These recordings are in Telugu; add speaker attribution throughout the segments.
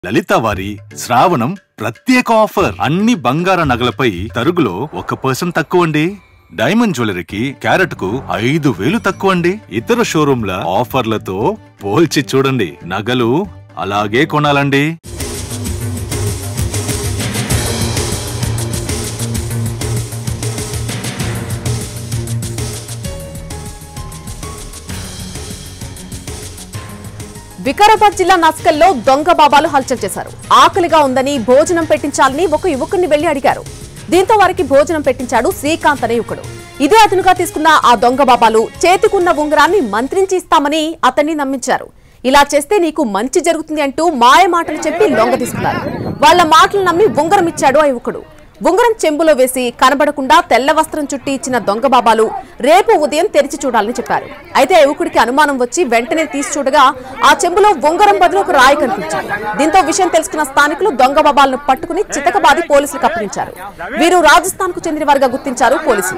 Speaker 1: లలిత వారి శ్రావణం ప్రత్యేక ఆఫర్ అన్ని బంగార నగలపై తరుగులో 1% తక్కువండి. డైమండ్ జ్యువెలరీకి క్యారెట్ కు 5,000 తక్కువండి. ఇతర షోరూంల ఆఫర్లతో పోల్చి చూడండి. నగలు అలాగే కొనాలండి.
Speaker 2: వికారాబాద్ జిల్లా నస్కల్లో దొంగ బాబాలు హల్చల్ చేశారు. ఆకలిగా ఉందని భోజనం పెట్టించాలని ఒక యువకుడిని వెళ్లి అడిగారు. దీంతో వారికి భోజనం పెట్టించాడు శ్రీకాంత్ అనే యువకుడు. ఇదే అదునుగా తీసుకున్న ఆ దొంగ బాబాలు చేతికున్న ఉంగరాన్ని మంత్రించి ఇస్తామని అతన్ని నమ్మించారు. ఇలా చేస్తే నీకు మంచి జరుగుతుంది అంటూ మాయ మాటలు చెప్పి లొంగ తీసుకున్నారు. వాళ్ల మాటలు నమ్మి ఉంగరం ఇచ్చాడు ఆ యువకుడు. ఉంగరం చెంబులో వేసి కనబడకుండా తెల్ల వస్త్రం చుట్టి ఇచ్చిన దొంగ బాబాలు రేపు ఉదయం తెరిచి చూడాలని చెప్పారు. అయితే ఆ యువకుడికి అనుమానం వచ్చి వెంటనే తీసి చూడగా ఆ చెంబులో ఉంగరం బదులు ఒక రాయి కనిపించింది. దీంతో విషయం తెలుసుకున్న స్థానికులు దొంగ బాబాలను పట్టుకుని చితకబాది పోలీసులకు అప్పగించారు. వీరు రాజస్థాన్ కు చెందిన వారుగా గుర్తించారు పోలీసులు.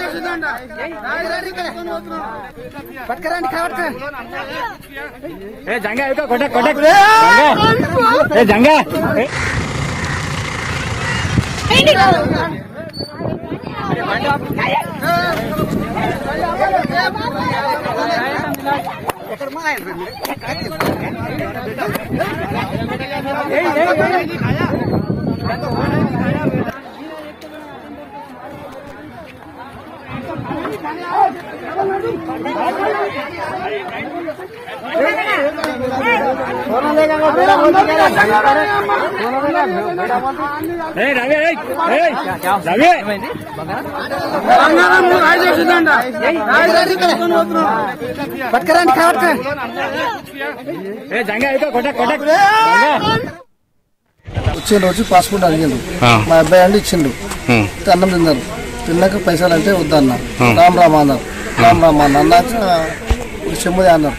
Speaker 3: వచ్చే రోజు పాస్పోర్ట్ అడిగాను. మా అబ్బాయి అండి ఇచ్చిండు. అన్నం తిన్నారు. తిన్నాక పైసలు అంటే వద్దన్నారు. రామ్ రామ్ అన్నారు. రామ్ రామ్ అన్నాక చెమ్ముదే అన్నారు.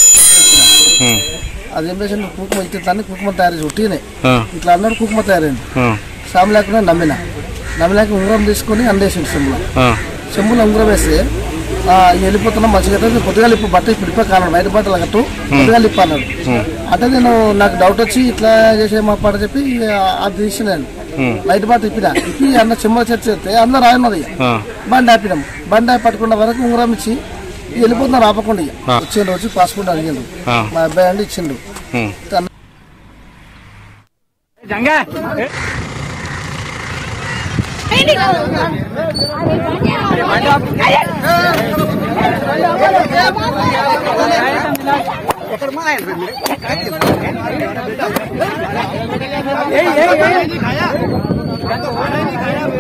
Speaker 3: అదేం చేసి కుకుమ ఇట్లా కుకుమ తయారు ఉట్టినే ఇట్లా అన్నాడు. కుకుమ తయారైంది. సాము లేకుండా నమ్మినాక ఉంగరం తీసుకొని అందేసిండు చెమ్ములో. చెమ్ములో ఉంగరం వేస్తే వెళ్ళిపోతున్నాం మంచిగా పొద్దుగా ఇప్పు బట్ట ఇప్పుడు కానాడు బయట బట్టలు కట్టు పొద్దుగా ఇప్పు అన్నాడు. అంటే నేను నాకు డౌట్ వచ్చి ఇట్లా చేసే మా పాట చెప్పి అది తీసినాను. బయట బాట ఇప్పి అన్న చెమ్మ చేస్తే అందరూ రాయన్నది. బండి ఆపినాం. బండి ఆపి పట్టుకున్న వరకు ఉంగరం ఇచ్చి వెళ్ళిపోతున్నారు ఆపకుండా. వచ్చే రోజు పాస్పోర్ట్ అడిగాను. మా అబ్బాయి అండి ఇచ్చిండు.
Speaker 4: ఎక్కడ